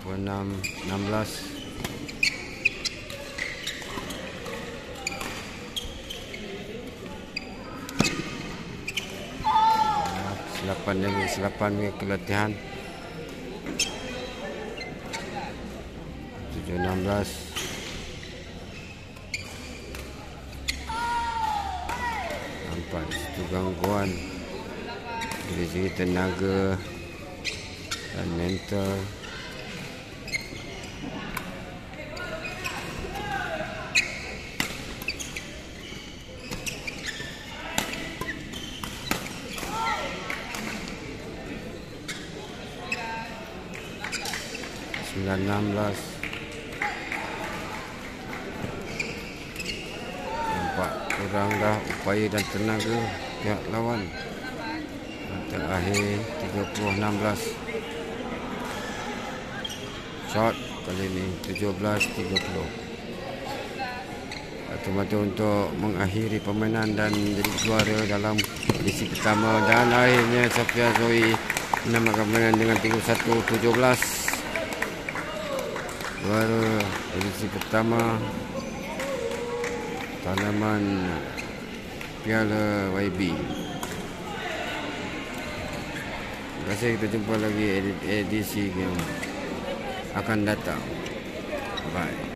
16. Selapan kelatihan 7-16. Nampak di situ gangguan dari segi tenaga dan mental. Nampak kurang dah upaya dan tenaga pihak lawan. Terakhir 30-16. Shot kali ini 17-30. Mata-mata untuk mengakhiri permainan dan jadi juara dalam edisi pertama, dan akhirnya Safia Zoe menamakan permainan dengan 31-17. Juara edisi pertama tanaman Piala YB. Terima kasih, kita jumpa lagi edisi yang akan datang. Bye.